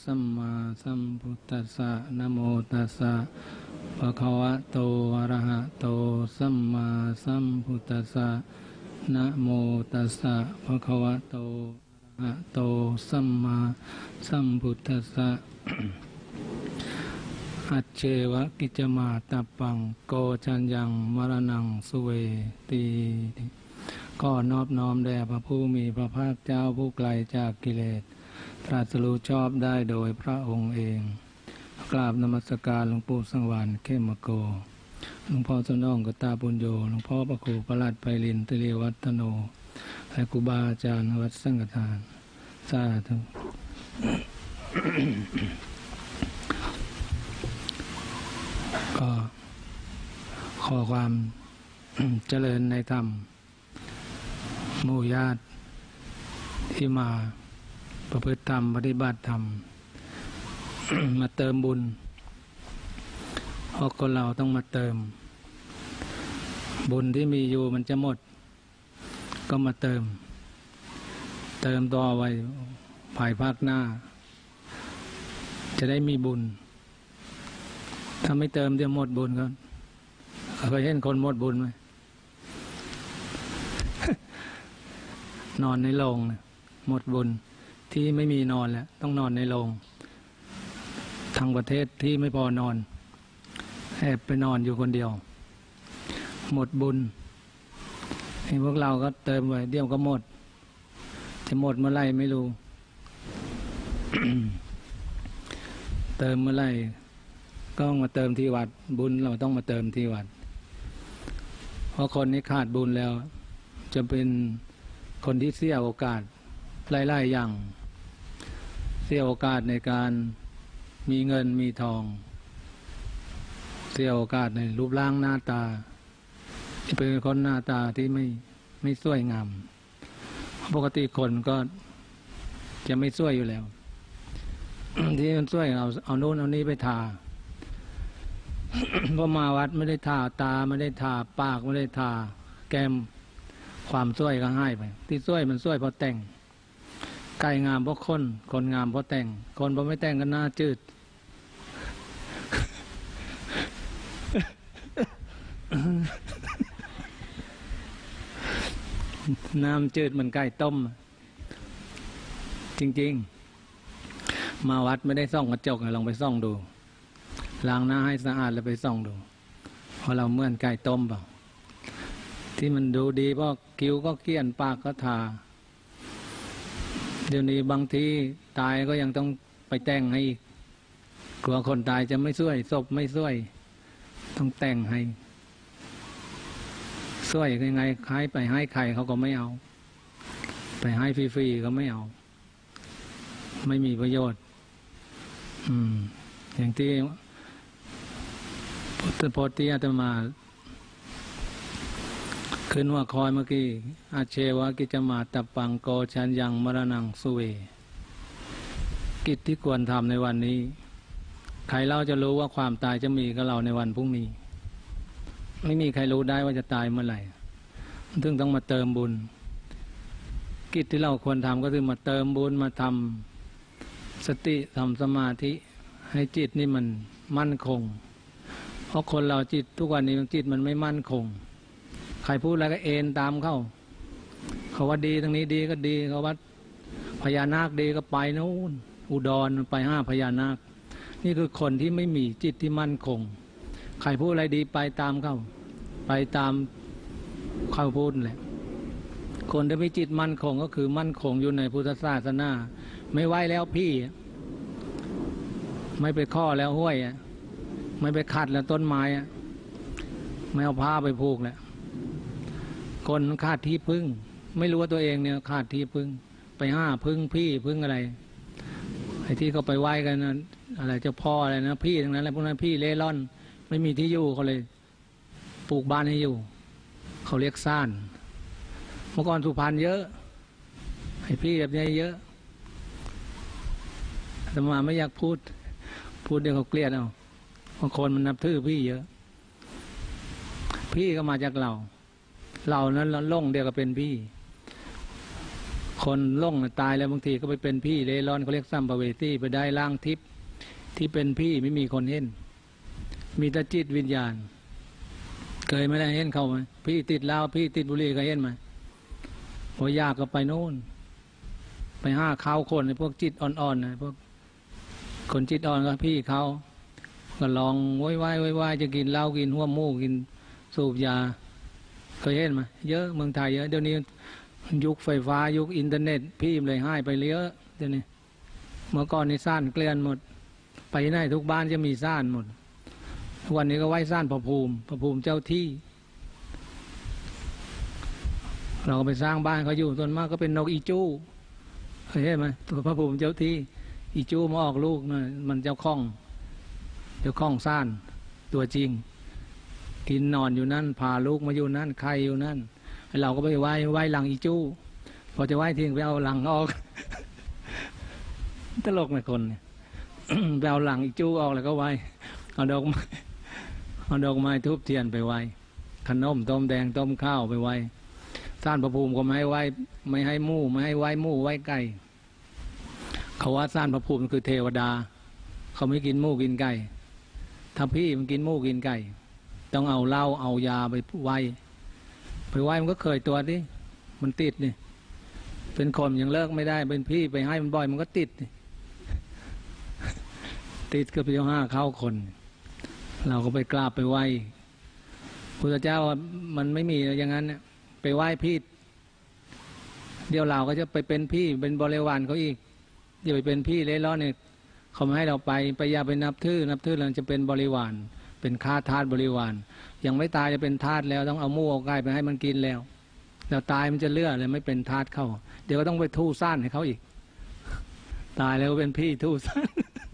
สัมมาสัมพุทธัสสะนะโมตัสสะภะคะวะโตอะระหะโตสัมมาสัมพุทธัสสะนะโมตัสสะภะคะวะโตอะระหะโตสัมมาสัมพุทธัสสะอัจเชวะกิจมาตัปปังโกจัญญังมรณังสุเวตีก็นอบน้อมแด่พระผู้มีพระภาคเจ้าผู้ไกลจากกิเลสตรัสรู้ชอบได้โดยพระองค์เองกราบนมัสการหลวงปู่สังวาลเข้มโกหลวงพ่อสนองกตาปุญโญหลวงพ่อพระครูประหลัดไพลินตรีวัฒโนและครูบาอาจารย์วัดสังฆทานสาธุก็ขอความเจริญในธรรมหมู่ญาติที่มาประพฤติธรรมปฏิบัติธรรม มาเติมบุญเพราะคนเราต้องมาเติมบุญที่มีอยู่มันจะหมดก็มาเติมต่อไว้ภายภาคหน้าจะได้มีบุญถ้าไม่เติมเดี๋ยวหมดบุญก็เคยเห็นคนหมดบุญไหม นอนในโรงหมดบุญที่ไม่มีนอนแล้วต้องนอนในโรงทั้งประเทศที่ไม่พอนอนแอบไปนอนอยู่คนเดียวหมดบุญให้พวกเราก็เติมไว้เดี๋ยวก็หมดจะหมดเมื่อไหร่ไม่รู้ เติมเมื่อไหร่ก็ต้องมาเติมที่วัดบุญเราต้องมาเติมที่วัดเพราะคนนี้ขาดบุญแล้วจะเป็นคนที่เสียโอกาสหลายๆอย่างเสียโอกาสในการมีเงินมีทองเสียโอกาสในรูปร่างหน้าตาที่เป็นคนหน้าตาที่ไม่สวยงามปกติคนก็จะไม่สวยอยู่แล้ว ที่มันสวยเอาโน่นเอานี้ไปทา พอมาวัดไม่ได้ทาตาไม่ได้ทาปากไม่ได้ทาแก้มความสวยก็หายไปที่สวยมันสวยเพราะแต่งไก่งามเพราะคนงามเพราะแต่งคนเพราะไม่แต่งก็หน้าจืด น้ำจืดเหมือนไก่ต้มจริงๆมาวัดไม่ได้ส่องกระจกลองไปส่องดูล้างหน้าให้สะอาดแล้วไปส่องดูเพราะเราเหมือนไก่ต้มเปล่าที่มันดูดีเพราะคิ้วก็เกี้ยนปากก็ทาเดี๋ยวนี้บางทีตายก็ยังต้องไปแต่งให้อีกกลัวคนตายจะไม่สวยศพไม่สวยต้องแต่งให้สวยยังไงใครไปให้ใครเขาก็ไม่เอาไปให้ฟรีๆก็ไม่เอาไม่มีประโยชน์อย่างที่พุทธพจน์ที่อาตมาขึ้นว่าคอยเมื่อกี้อาเชวะกิจมาตัปปังโกชัญญังมรณังสุเวกิจที่ควรทำในวันนี้ใครเราจะรู้ว่าความตายจะมีกับเราในวันพรุ่งนี้ไม่มีใครรู้ได้ว่าจะตายเมื่อไหร่ถึงต้องมาเติมบุญกิจที่เราควรทำก็คือมาเติมบุญมาทำสติทำสมาธิให้จิตนี่มันมั่นคงเพราะคนเราจิตทุกวันนี้จิตมันไม่มั่นคงใครพูดอะไรก็เอ็นตามเขาว่าดีทางนี้ดีก็ดีเขาว่าพญานาคดีก็ไปนู้นอุดรไปห้าพญานาคนี่คือคนที่ไม่มีจิตที่มั่นคงใครพูดอะไรดีไปตามเขาไปตามเขาพูดแหละคนที่มีจิตมั่นคงก็คือมั่นคงอยู่ในพุทธศาสนาไม่ไหวแล้วพี่ไม่ไปข้อแล้วห้วยไม่ไปขัดแล้วต้นไม้ไม่เอาผ้าไปผูกแล้วคนขาดที่พึ่งไม่รู้ว่าตัวเองเนี่ยขาดที่พึ่งไปห้าพึ่งพี่พึ่งอะไรไอ้ที่เขาไปไหว้กันนะอะไรเจ้าพ่ออะไรนะพี่ทั้งนั้นอะไรพวกนั้นพี่เล่ร่อนไม่มีที่อยู่เขาเลยปลูกบ้านให้อยู่เขาเรียกซ่านเมื่อก่อนสุพรรณเยอะไอ้พี่แบบนี้เยอะแต่มาไม่อยากพูดเดี๋ยวเขาเกลียดเอาบางคนมันนับถือพี่เยอะพี่ก็มาจากเรานั้นล่งเดียวก็เป็นพี่คนล่งตายแล้วบางทีก็ไปเป็นพี่เร่ร่อนเขาเรียกสัมภเวสีไปได้ร่างทิพย์ที่เป็นพี่ไม่มีคนเห็นมีแต่จิตวิญญาณเคยไม่ได้เห็นเขาไหมพี่ติดเหล้าพี่ติดบุหรี่เคยเห็นไหมพอยากก็ไปโน่นไปห้าเขาคนพวกจิตอ่อนๆนะพวกคนจิตอ่อนก็พี่เขาก็ลองว้ายจะกินเหล้ากินหัวหมูกินสูบยาเคยเห็นไหมเยอะเมืองไทยเยอะเดี๋ยวนี้ยุคไฟฟ้ายุคอินเทอร์เน็ตพี่เลยให้ไปเยอะเดี๋ยวนี้เมื่อก่อนนี่ซ่านเกลื่อนหมดไปไหนทุกบ้านจะมีซ่านหมดวันนี้ก็ไหว้ซ่านพระภูมิเจ้าที่เราก็ไปสร้างบ้านเขาอยู่ส่วนมากก็เป็นนกอีจู้เคยเห็นไหมตัวพระภูมิเจ้าที่อีจู้มาออกลูกนะมันเจ้าข้องซ่านตัวจริงกินนอนอยู่นั่นพาลูกมาอยู่นั่นใครอยู่นั่นเราก็ไปไหว้หลังอีจู้พอจะไหว้ทิ้งไปเอาหลังออกตลกนะคนเนี่ย ไปเอาหลังอีจู้ออกแล้วก็ไหว้เอาดอกไม้ทุบเทียนไปไหว้ขนมต้มแดงต้มข้าวไปไหว้ท่านพระภูมิก็ไม่ให้ไหว้ไม่ให้หมู่ไม่ให้ไหว้หมู่ไหว้ไก่เขาว่าท่านพระภูมิคือเทวดาเขาไม่กินหมูกินไก่ถ้าพี่มันกินหมูกินไก่ต้องเอาเหล้าเอายาไปไหว้มันก็เคยตัวดิมันติดนี่เป็นคนยังเลิกไม่ได้เป็นพี่ไปให้มันบ่อยมันก็ติดก็ไปเอา5เข้าคนเราก็ไปกราบไปไหว้พุทธเจ้ามันไม่มีอย่างนั้นเนี่ยไปไหว้พี่เดี๋ยวเราก็จะไปเป็นพี่เป็นบริวารเขาอีกอย่าไปเป็นพี่เล่ร่อนเนี่ยเขาไม่ให้เราไปอย่าไปนับถือเราจะเป็นบริวารเป็นข้าทาสบริวารยังไม่ตายจะเป็นทาสแล้วต้องเอาหมูเอาไก่ไปให้มันกินแล้วตายมันจะเลือดเลยไม่เป็นทาสเข้าเดี๋ยวก็ต้องไปทู่ซ่านให้เขาอีกตายแล้วเป็นพี่ทู่ซ่าน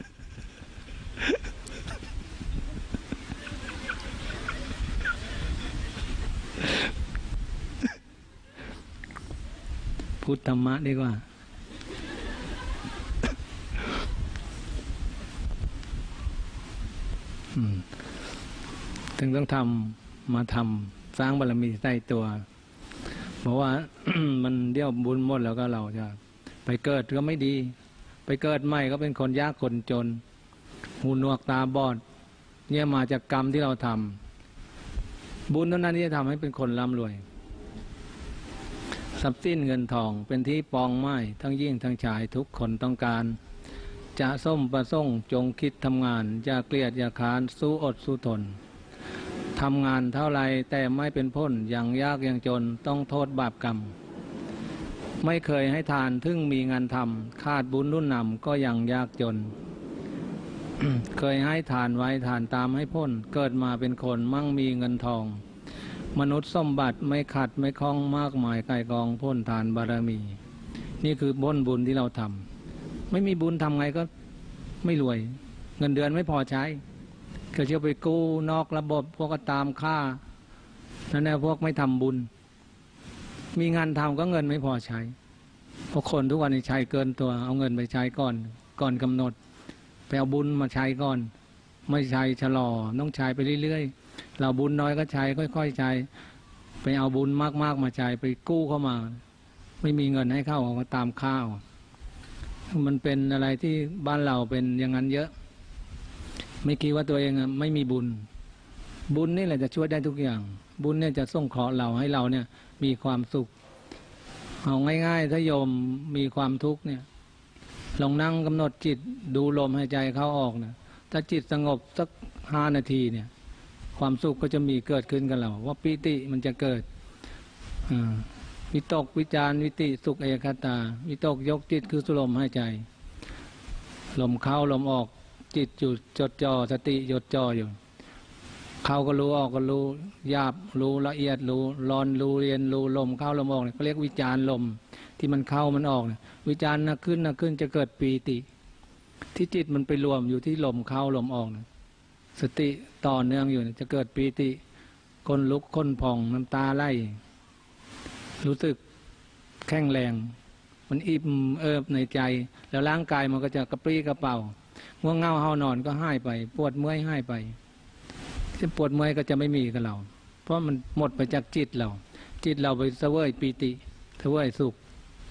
พุทธธรรมะดีกว่าถึงต้องมาทำสร้างบารมีใต้ตัวเพราะว่า มันเดี่ยวบุญหมดแล้วก็เราจะไปเกิดก็ไม่ดีไปเกิดใหม่ก็เป็นคนยากคนจนหูหนวกตาบอดเนี่ยมาจากกรรมที่เราทำบุญเท่านั้นที่จะทำให้เป็นคนร่ำรวยทรัพย์สินเงินทองเป็นที่ปองไม้ทั้งยิ่งทั้งชายทุกคนต้องการจะส้มประส่งจงคิดทำงานอย่าเกลียดอย่าค้านสู้อดสู้ทนทำงานเท่าไรแต่ไม่เป็นพ้นอย่างยากอย่างจนต้องโทษบาปกรรมไม่เคยให้ทานถึงมีงานทำขาดบุญรุ่นนำก็ยังยากจน เคยให้ทานไว้ทานตามให้พ้นเกิดมาเป็นคนมั่งมีเงินทองมนุษย์สมบัติไม่ขัดไม่คล้องมากมายไกลกองพ้นทานบารมีนี่คือพ้นบุญที่เราทำไม่มีบุญทำไงก็ไม่รวยเงินเดือนไม่พอใช้ก็เชื่อไปกู้นอกระบบพวกก็ตามค่านั่นแหละพวกไม่ทำบุญมีงานทำก็เงินไม่พอใช้เพราะคนทุกวันนี้ใช้เกินตัวเอาเงินไปใช้ก่อนกำหนดไปเอาบุญมาใช้ก่อนไม่ใช้ชะลอต้องใช้ไปเรื่อยๆเราบุญน้อยก็ใช้ค่อยๆใช้ไปเอาบุญมากๆมาใช้ไปกู้เข้ามาไม่มีเงินให้เข้าก็ตามข้าวมันเป็นอะไรที่บ้านเราเป็นอย่างนั้นเยอะไม่คิดว่าตัวเองไม่มีบุญนี่แหละจะช่วยได้ทุกอย่างบุญเนี่ยจะส่งเคราะห์เราให้เราเนี่ยมีความสุขเอาง่ายๆถ้าโยมมีความทุกข์เนี่ยลองนั่งกำหนดจิตดูลมหายใจเข้าออกนะถ้าจิตสงบสัก5 นาทีเนี่ยความสุขก็จะมีเกิดขึ้นกับเราว่าปิติมันจะเกิดวิตกวิจารวิติสุขเอกตาวิตกยกจิตคือสุลมหายใจลมเข้าลมออกจิตอยู่จดจ่อสติจดจ่ออยู่เข้าก็รู้ออกก็รู้หยาบรู้ละเอียดรู้ร้อนรู้เรียนรู้ลมเข้าลมออกเนี่ยเขาเรียกวิจารลมที่มันเข้ามันออกเนี่ยวิจารนักขึ้นจะเกิดปีติที่จิตมันไปรวมอยู่ที่ลมเข้าลมออกเนี่ยสติต่อเนื่องอยู่จะเกิดปีติคนลุกคนพองน้ำตาไหลรู้สึกแข็งแรงมันอิ่มเอิบในใจแล้วร่างกายมันก็จะกระปรี้กระเป๋าง่วงเหงาเฮานอนก็หายไปปวดเมื่อยหายไปที่ปวดเมื่อยก็จะไม่มีกับเราเพราะมันหมดไปจากจิตเราไปเสวยปีติเสวยสุข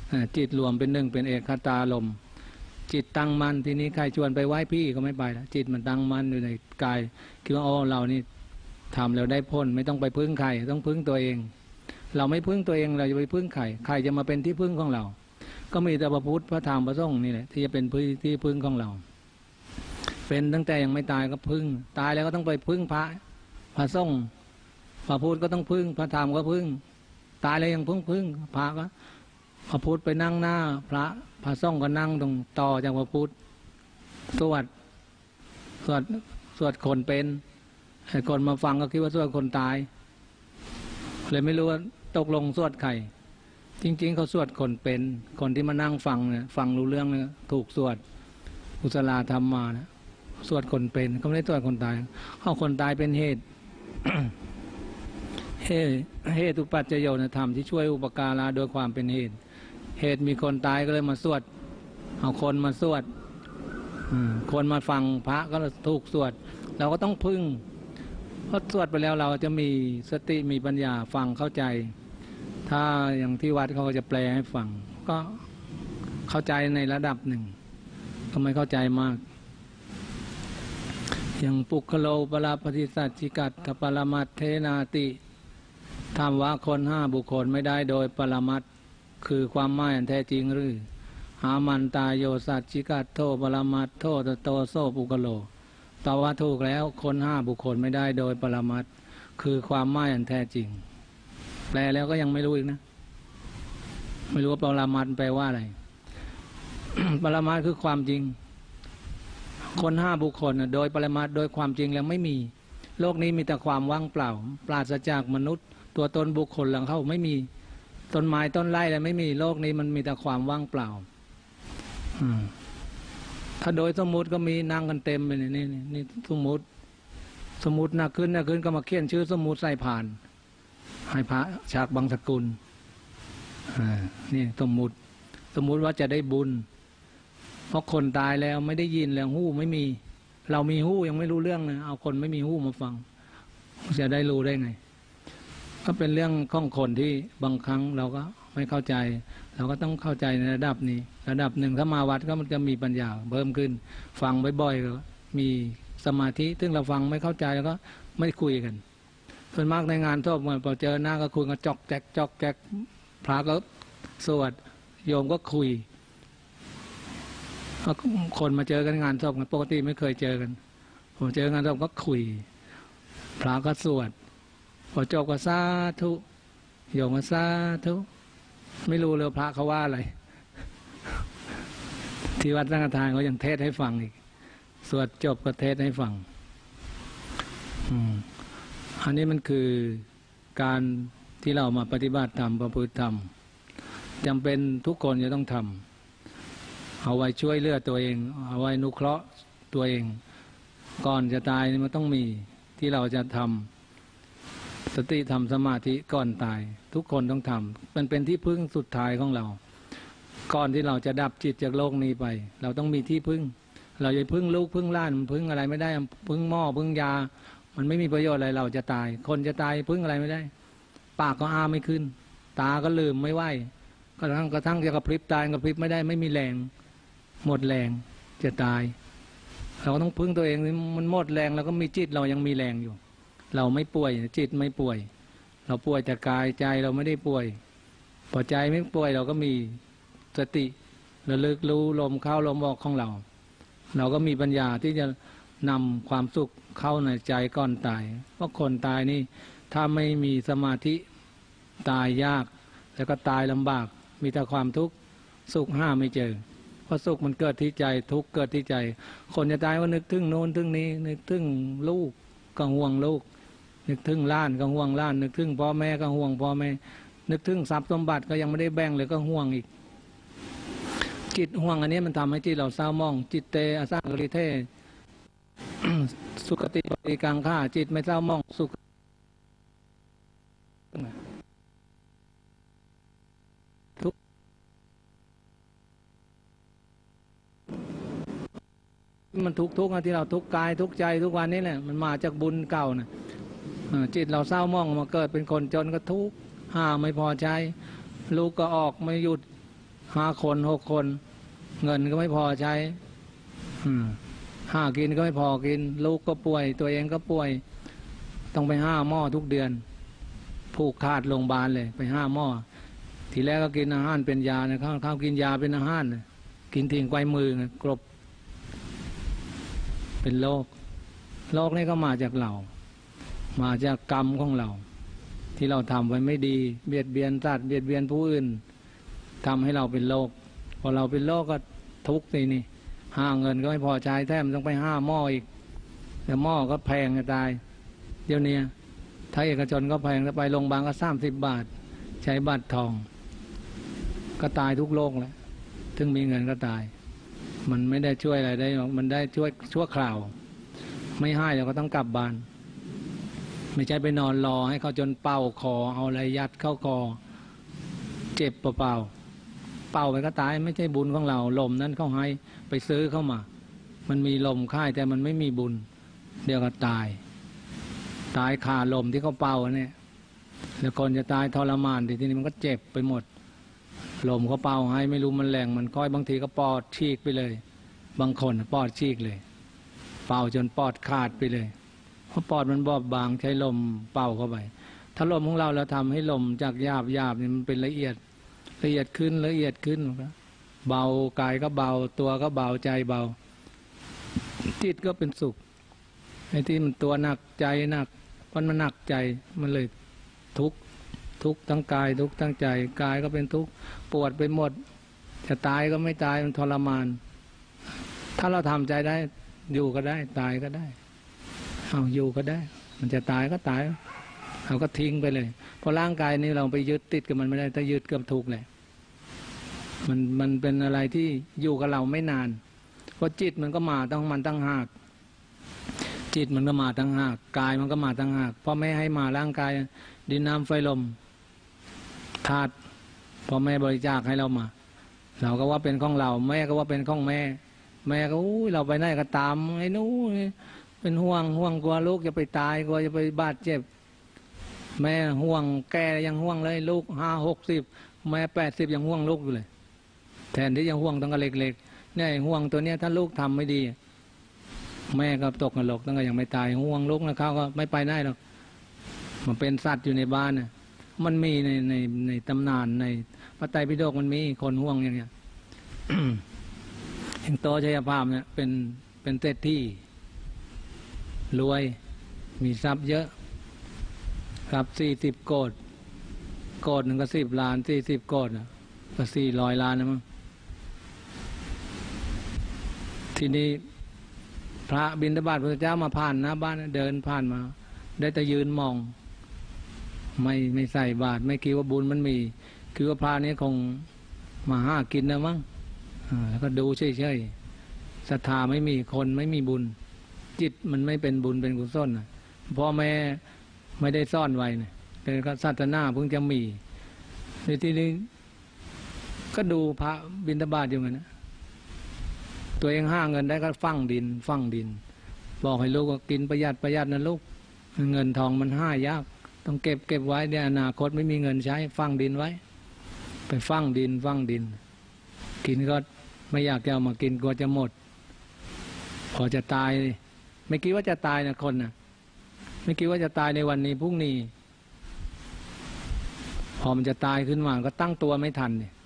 จิตรวมเป็นหนึ่งเป็นเอกคตารมณ์จิตตั้งมั่นทีนี้ใครชวนไปไหว้พี่ก็ไม่ไปแล้วจิตมันตั้งมั่นอยู่ในกายคิดว่าเรานี่ทำแล้วได้พ้นไม่ต้องไปพึ่งใครต้องพึ่งตัวเอง เราไม่พึ่งตัวเองเราจะไปพึ่งใครใครจะมาเป็นที่พึ่งของเราก็มีแต่พระพุทธพระธรรมพระสงฆ์นี่แหละที่จะเป็นที่พึ่งของเราเป็นตั้งแต่ยังไม่ตายก็พึ่งตายแล้วก็ต้องไปพึ่งพระสงฆ์พระพุทธก็ต้องพึ่งพระธรรมก็พึ่งตายแล้วยังพึ่งพระก็พระพุทธไปนั่งหน้าพระสงฆ์ก็นั่งตรงต่อจากพระพุทธสวดคนเป็นให้คนมาฟังก็คิดว่าสวดคนตายเลยไม่รู้ว่าตกลงสวดใครจริงๆเขาสวดคนเป็นคนที่มานั่งฟังเนี่ยฟังรู้เรื่องเนี่ยถูกสวดกุศลธรรมมานะสวดคนเป็นเขาไม่ได้สวดคนตายเขาคนตายเป็นเหตุ เหตุอุปัจจโยธรรมที่ช่วยอุปการะโดยความเป็นเหตุมีคนตายก็เลยมาสวดเอาคนมาสวดคนมาฟังพระก็ถูกสวดเราก็ต้องพึ่งเพราะสวดไปแล้วเราจะมีสติมีปัญญาฟังเข้าใจถ้าอย่างที่วัดเขาก็จะแปลให้ฟังก็เข้าใจในระดับหนึ่งก็ไม่เข้าใจมากอย่างปุคโลปราปฏิสัจจิกัตถปรมัตเทนาติธรรมว่าคน5บุคคลไม่ได้โดยปรมัตคือความหมายอันแท้จริงหรือหามันตายโยสัจจิกัตโทปรมัตโทตโตโซปุคโลตอบว่าถูกแล้วคน5บุคคลไม่ได้โดยปรมัตถ์คือความหมายอันแท้จริงแปลแล้วก็ยังไม่รู้อีกนะไม่รู้ว่าปรมัตถ์แปลว่าอะไร ปรมัตถ์คือความจริงคน5บุคคลโดยปรมัตถ์โดยความจริงแล้วไม่มีโลกนี้มีแต่ความว่างเปล่าปราศจากมนุษย์ตัวตนบุคคลหลังเข้าไม่มีต้นไม้ต้นไร่อะไรไม่มีโลกนี้มันมีแต่ความว่างเปล่าถ้าโดยสมมุติก็มีนั่งกันเต็มไปนี่สมมุติหนักขึ้นก็มาเขียนชื่อสมมุติใส่ผ่านให้พระฉากบางสกุลนี่สมมุติว่าจะได้บุญเพราะคนตายแล้วไม่ได้ยินแล้วหู้ไม่มีเรามีหู้ยังไม่รู้เรื่องนะเอาคนไม่มีหู้มาฟังจะได้รู้ได้ไงก็เป็นเรื่องของคนที่บางครั้งเราก็ไม่เข้าใจเราก็ต้องเข้าใจในระดับนี้ระดับหนึ่งถ้ามาวัดก็มันจะมีปัญญาเพิ่มขึ้นฟังบ่อยๆก็มีสมาธิซึ่งเราฟังไม่เข้าใจแล้วก็ไม่คุยกันส่วนมากในงานทั่วไปพอเจอหน้าก็คุยกันจอกแจ๊กพระก็สวดโยมก็คุยคนมาเจอกันงานศพกันปกติไม่เคยเจอกันพอเจองานศพก็คุยพระก็สวดพอจบก็สาธุโยมก็สาธุไม่รู้เลยพระเขาว่าอะไรที่วัดสังฆทานเขายังเทศให้ฟังอีกสวดจบก็เทศให้ฟังอันนี้มันคือการที่เรามาปฏิบัติธรรมประพฤติธรรมจำเป็นทุกคนจะต้องทำเอาไว้ช่วยเหลือตัวเองเอาไว้นุเคราะห์ตัวเองก่อนจะตายมันต้องมีที่เราจะทำสติทำสมาธิก่อนตายทุกคนต้องทำมันเป็นที่พึ่งสุดท้ายของเราก่อนที่เราจะดับจิตจากโลกนี้ไปเราต้องมีที่พึ่งเราจะพึ่งลูกพึ่งหล้านพึ่งอะไรไม่ได้พึ่งหม้อพึ่งยามันไม่มีประโยชน์อะไรเราจะตายคนจะตายพึ่งอะไรไม่ได้ปากก็อ้าไม่ขึ้นตาก็ลืมไม่ไหวกระทั่งจะกระพริบตายกระพริบไม่ได้ไม่มีแรงหมดแรงจะตายเราต้องพึ่งตัวเองมันหมดแรงแล้วก็มีจิตเรายังมีแรงอยู่เราไม่ป่วยจิตไม่ป่วยเราป่วยแต่กายใจเราไม่ได้ป่วยพอใจไม่ป่วยเราก็มีสติระลึกรู้ลมเข้าลมออกของเราก็มีปัญญาที่จะนำความสุขเข้าในใจก่อนตายเพราะคนตายนี่ถ้าไม่มีสมาธิตายยากแล้วก็ตายลำบากมีแต่ความทุกข์สุขห้าไม่เจอเพราะสุขมันเกิดที่ใจทุกข์เกิดที่ใจคนจะตายว่านึกถึงโน้นถึงนี้นึกถึงลูกก็ห่วงลูกนึกถึงล้านก็ห่วงล้านนึกถึงพ่อแม่ก็ห่วงพ่อแม่นึกถึงทรัพย์สมบัติก็ยังไม่ได้แบ่งเลยก็ห่วงอีกจิตห่วงอันนี้มันทำให้จิตเราเศร้าหมองจิตเตอสังกฤเท สุขติปริกังฆ่าจิตไม่เศร้าหมองสุขทุกมันทุกที่เราทุกกายทุกใจทุกวันนี้แหละมันมาจากบุญเก่านะจิตเราเศร้าหมองมาเกิดเป็นคนจนก็ทุกข์ห้าไม่พอใจลูกก็ออกไม่หยุด 5 คน6 คนเงินก็ไม่พอใช้หากินก็ไม่พอกินลูกก็ป่วยตัวเองก็ป่วยต้องไป5 หม้อทุกเดือนผูกขาดโรงพยาบาลเลยไป5 หม้อทีแรกก็กินอาหารเป็นยานะข้าวกินยาเป็นอาหารนะกินทิ้งไกวมือกรบเป็นโรคนี้ก็มาจากเรามาจากกรรมของเราที่เราทำไว้ไม่ดีเบียดเบียนสัตว์เบียดเบียนผู้อื่นทำให้เราเป็นโรคพอเราเป็นโรคก็ทุกข์สินี่หาเงินก็ไม่พอใช้แถมต้องไป5 หม้ออีกแต่หม้อก็แพงจะตายเดี๋ยวนี้ถ้าเอกชนก็แพงถ้าไปโรงพยาบาลก็30 บาทใช้บัตรทองก็ตายทุกโรคแหละถึงมีเงินก็ตายมันไม่ได้ช่วยอะไรได้มันได้ช่วยชั่วคราวไม่ให้เราก็ต้องกลับบ้านไม่ใช่ไปนอนรอให้เขาจนเป่าคอเอาอะไรยัดเข้าคอเจ็บเปล่าเป่าไปก็ตายไม่ใช่บุญของเราลมนั้นเขาให้ไปซื้อเข้ามามันมีลมค่ายแต่มันไม่มีบุญเดี๋ยวก็ตายขาลมที่เขาเป่าเนี่ยแล้วคนจะตายทรมานทีนี้มันก็เจ็บไปหมดลมเขาเป่าให้ไม่รู้มันแรงมันก้อยบางทีก็ปอดฉีกไปเลยบางคนปอดฉีกเลยเป่าจนปอดขาดไปเลยเพราะปอดมันบอบบางใช้ลมเป่าเข้าไปถ้าลมของเราทำให้ลมจากหยาบนี่มันเป็นละเอียดขึ้นเบากายก็เบาตัวก็เบาใจเบาจิตก็เป็นสุขไอ้ที่มันตัวหนักใจหนักเพราะมันหนักใจมันเลยทุกข์ทั้งกายทุกข์ทั้งใจกายก็เป็นทุกข์ปวดไปหมดจะตายก็ไม่ตายมันทรมานถ้าเราทำใจได้อยู่ก็ได้ตายก็ได้เอาอยู่ก็ได้มันจะตายก็ตายเราก็ทิ้งไปเลยเพราะร่างกายนี้เราไปยึดติดกับมันไม่ได้ถ้ายึดกับทุกข์เลยมันเป็นอะไรที่อยู่กับเราไม่นานเพราะจิตมันก็มาตั้งหากจิตมันก็มาตั้งหากกายมันก็มาตั้งหากพ่อแม่ให้มาร่างกายดินน้ำไฟลมธาตุพ่อแม่บริจาคให้เรามาเราก็ว่าเป็นของเราแม่ก็ว่าเป็นของแม่ก็เราไปไหนก็ตามไอ้นู้นเป็นห่วงกลัวลูกจะไปตายกลัวจะไปบาดเจ็บแม่ห่วงแกยังห่วงเลยลูก50-60แม่80ยังห่วงลูกอยู่เลยแทนที่จะห่วงตั้งแต่เล็กๆเนี่ยห่วงตัวเนี้ยถ้าลูกทำไม่ดีแม่ก็ตกนรกตั้งแต่ยังไม่ตายห่วงลูกนะเขาก็ไม่ไปได้หรอกมันเป็นสัตว์อยู่ในบ้านน่ะมันมีในตำนานในพระไตรปิฎกมันมีคนห่วงอย่างเงี้ย เห็นโตชัยภาพเนี่ยเป็นเศรษฐีรวยมีทรัพย์เยอะครับ40 โกฏหนึ่งก็10 ล้าน40 โกฏก็400 ล้านนะมั้งทีนี้พระบิณฑบาตพระเจ้ามาผ่านหน้าบ้านเดินผ่านมาได้แต่ยืนมองไม่ใส่บาตรไม่คิดว่าบุญมันมีคือว่าพระนี้คงมาหากินนะมั้งแล้วก็ดูเฉยๆศรัทธาไม่มีคนไม่มีบุญจิตมันไม่เป็นบุญเป็นกุศลพ่อแม่ไม่ได้ซ่อนไว้เนี่ยแต่ศาสนาเพิ่งจะมีในที่นี้ก็ดูพระบิณฑบาตอยู่ไงนะตัวเองหาเงินได้ก็ฟังดินบอกให้ลูกว่ากินประหยัดนะลูกเงินทองมันหายากต้องเก็บไว้ในอนาคตไม่มีเงินใช้ฟังดินไว้ไปฟังดินกินก็ไม่อยากจะเอามากินกลัวจะหมดพอจะตายไม่คิดว่าจะตายนะคนนะไม่คิดว่าจะตายในวันนี้พรุ่งนี้พอมันจะตายขึ้นมาก็ตั้งตัวไม่ทันเนี่ย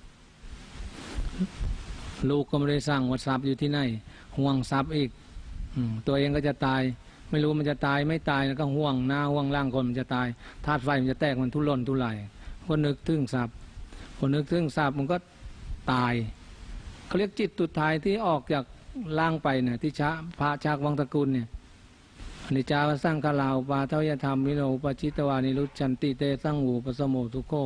ลูกก็ไม่ได้สั่งว่าทรัพย์อยู่ที่ไหนห่วงทรัพย์อีกตัวเองก็จะตายไม่รู้มันจะตายไม่ตายแล้วก็ห่วงหน้าห่วงร่างคนมันจะตายธาตุไฟมันจะแตกมันทุรนทุรายคนนึกถึงทรัพย์มันก็ตายเขาเรียกจิตสุดท้ายที่ออกจากร่างไปเนี่ยที่พระชากวังตระกูลเนี่ยอนิจจาวสร้างคาลาวปาเทวยธรรมวิโนปจิตวานิรุชันติเตสร้างหูปสมโมทุโค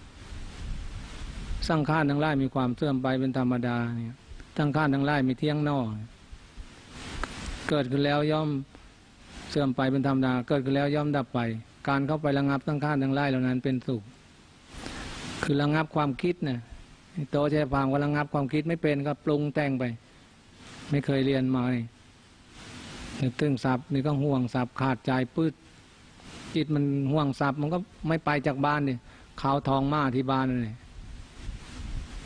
สังขารทั้งหลายมีความเสื่อมไปเป็นธรรมดาเนี่ยสังขารทั้งหลายมีเที่ยงนอกเกิดขึ้นแล้วย่อมเสื่อมไปเป็นธรรมดาเกิดขึ้นแล้วย่อมดับไปการเข้าไประงับสังขารทั้งหลายเหล่านั้นเป็นสุขคือระงับความคิดนะโตชัยภาพก็ระงับความคิดไม่เป็นก็ปรุงแต่งไปไม่เคยเรียนมานึกถึงทรัพย์นี่ก็ห่วงทรัพย์ขาดใจปื้ดจิตมันห่วงทรัพย์มันก็ไม่ไปจากบ้านนี่ข่าวทองมาที่บ้านเลย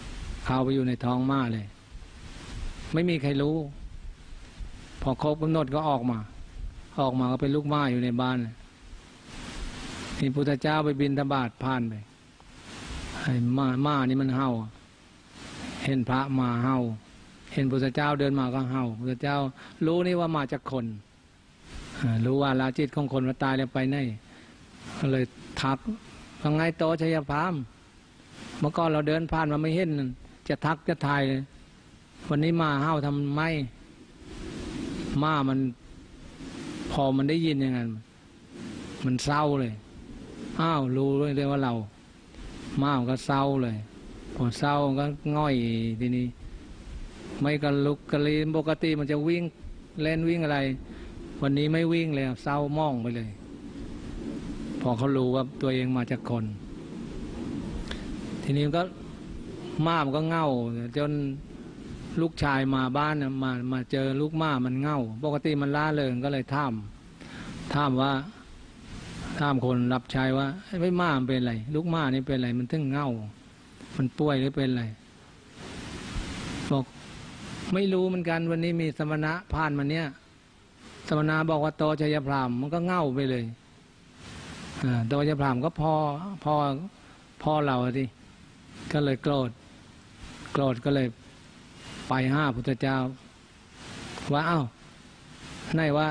เข้าไปอยู่ในท้องม้าเลยไม่มีใครรู้พอครบกำหนดก็ออกมาก็เป็นลูกม้าอยู่ในบ้านนี่พุทธเจ้าไปบิณฑบาตผ่านไปไอ้ม้านี่มันเห่าเห็นพระมาเห่าเห็นพุทธเจ้าเดินมาก็เห่าพุทธเจ้ารู้นี่ว่ามาจากคนรู้ว่าลาจิตของคนว่าตายแล้วไปไหนก็เลยทักว่าไงโตชัยพามเมื่อก่อนเราเดินผ่านมาไม่เห็นจะทักจะทายวันนี้มาเห่าทำไมม้ามันพอมันได้ยินอย่างนั้นมันเศร้าเลยอ้าวรู้เลยว่าเราม้ามันก็เศร้าเลยพอเศร้าก็ง่อยทีนี้ไม่กระลุกกระลีปกติมันจะวิ่งเล่นวิ่งอะไรวันนี้ไม่วิ่งเลยเศร้ามองไปเลยพอเขารู้ว่าตัวเองมาจากคนทีนี้ก็ม้ามันก็เง่าจนลูกชายมาบ้านมาเจอลูกม้ามันเง่าปกติมันล่าเริงก็เลยถามคนรับใช้ว่าไอ้ม้ามันเป็นอะไรลูกม้านี่เป็นอะไรมันถึงเง่ามันป่วยหรือเป็นอะไรบอกไม่รู้เหมือนกันวันนี้มีสมณะผ่านมาเนี่ยสมณะบอกว่าโตชัยพรามมันก็เง่าไปเลยโตชัยพรามก็พ่อเราสิก็เลยโกรธก็เลยไปห้าพุทธเจ้าว่าอ้าวไหนว่า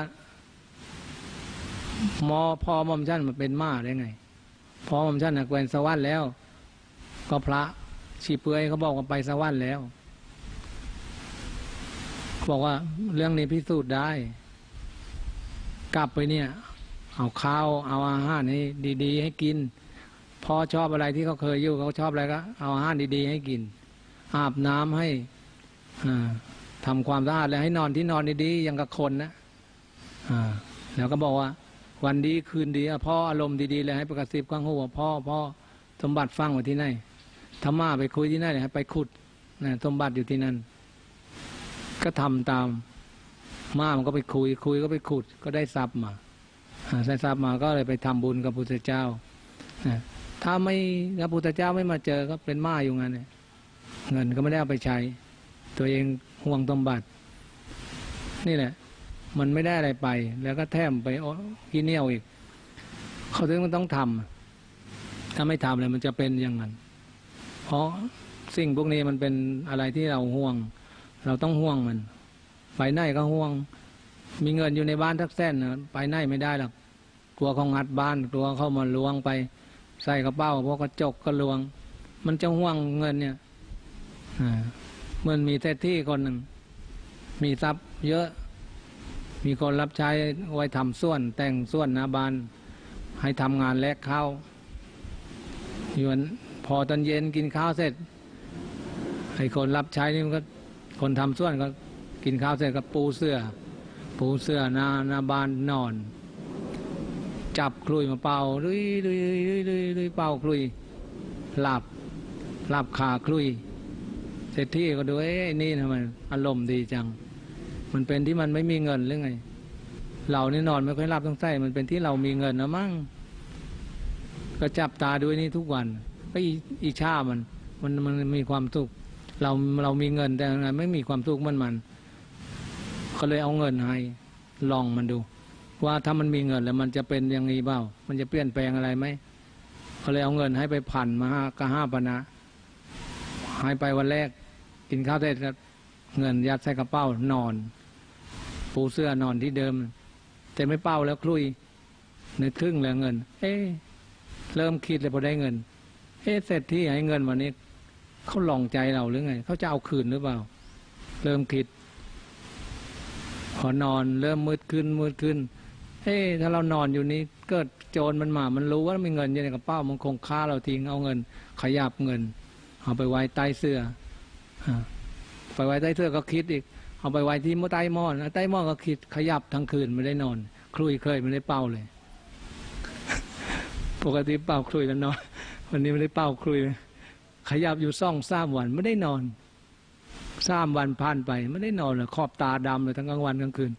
พ่อหม่อมฉันมันเป็นม้าได้ไงพ่อหม่อมฉันแควนสวรรค์แล้วก็พระชีเปือยเขาบอกว่าไปสวรรค์แล้วบอกว่าเรื่องนี้พิสูจน์ได้กลับไปเนี่ยเอาข้าวเอาอาหารให้ดีๆให้กินพ่อชอบอะไรที่เขาเคยอยู่เขาชอบอะไรก็เอาอาหารดีๆให้กินอาบน้ำให้ทำความสะอาดแล้วให้นอนที่นอนดีๆอย่างกับคนนะแล้วก็บอกว่าวันดีคืนดีพ่ออารมณ์ดีๆเลยให้ประกาศสิบข้างหัวพ่อสมบัติฟังไว้ที่ไหนธรรมะไปคุยที่ไหนให้ไปขุดสมบัติอยู่ที่นั่นก็ทำตามม้ามันก็ไปคุยก็ไปขุดก็ได้ทรัพย์มาได้ทรัพย์มาก็เลยไปทำบุญกับพุทธเจ้าถ้าไม่พระพุทธเจ้าไม่มาเจอก็เป็นม้าอยู่งั้นเงินก็ไม่ได้เอาไปใช้ตัวเองห่วงสมบัตินี่แหละมันไม่ได้อะไรไปแล้วก็แถมไปขี้เหนียวอีกเขาถึงมันต้องทำถ้าไม่ทำเลยมันจะเป็นอย่างนั้นเพราะสิ่งพวกนี้มันเป็นอะไรที่เราห่วงเราต้องห่วงมันไปไหนก็ห่วงมีเงินอยู่ในบ้านทักแสนไปไหนไม่ได้หรอกกลัวเขางัดบ้านกลัวเข้ามาล้วงไปใส่กระเป๋าพวกกระจกก็ล้วงมันจะห่วงเงินเนี่ยเหมือนมีเศรษฐีคนหนึ่งมีทรัพย์เยอะมีคนรับใช้ไว้ทำส่วนแต่งส่วนหน้าบ้านให้ทำงานแลกข้าวอยู่พอตอนเย็นกินข้าวเสร็จไอ้คนรับใช้นี่มันก็คนทำส่วนก็กินข้าวเสร็จก็ปูเสื้อหน้าบ้านนอนจับคลุยมาเป่าลุยเป่าคลุยหลับขาคลุยเศรษฐีก็ดูไอ้นี่ทำไมอารมณ์ดีจังมันเป็นที่มันไม่มีเงินหรือไงเรานี่นอนไม่ค่อยหลับต้องใส่มันเป็นที่เรามีเงินนะมั่งก็จับตาดูนี่ทุกวันก็อีชามันมีความสุขเรามีเงินแต่ไงไม่มีความสุขมันก็เลยเอาเงินให้ลองมันดูว่าถ้ามันมีเงินแล้วมันจะเป็นอย่างนี้เปล่ามันจะเปลี่ยนแปลงอะไรไหมก็เลยเอาเงินให้ไปพันมา5 ปนะให้ไปวันแรกกินข้าวเสร็จก็เงินยัดใส่กระเป๋านอนปูเสื้อนอนที่เดิมแต่ไม่เป้าแล้วคลุยในครึ่งแล้วเงินเริ่มคิดเลยพอได้เงินเสร็จที่ให้เงินวันนี้เขาลองใจเราหรือไงเขาจะเอาคืนหรือเปล่าเริ่มคิดพอนอนเริ่มมืดขึ้นถ้าเรานอนอยู่นี้เกิดโจรมันมามันรู้ว่ามีเงินอยู่ในกระเป๋ามันคงฆ่าเราทิ้งเอาเงินขยับเงินเอาไปไว้ใต้เสื้อไปไว้ใต้เสื้อก็คิดอีกเอาไปไว้ที่ใต้หม้อนใต้หม้อนก็คิดขยับทั้งคืนไม่ได้นอนคลุยเคยไม่ได้เป่าเลย ปกติเป่าคลุยแล้วนอนวันนี้ไม่ได้เป่าคลุยขยับอยู่2-3 วันไม่ได้นอน3 วันผ่านไปไม่ได้นอนเลยขอบตาดำเลยทั้งกลางวันกลางคืน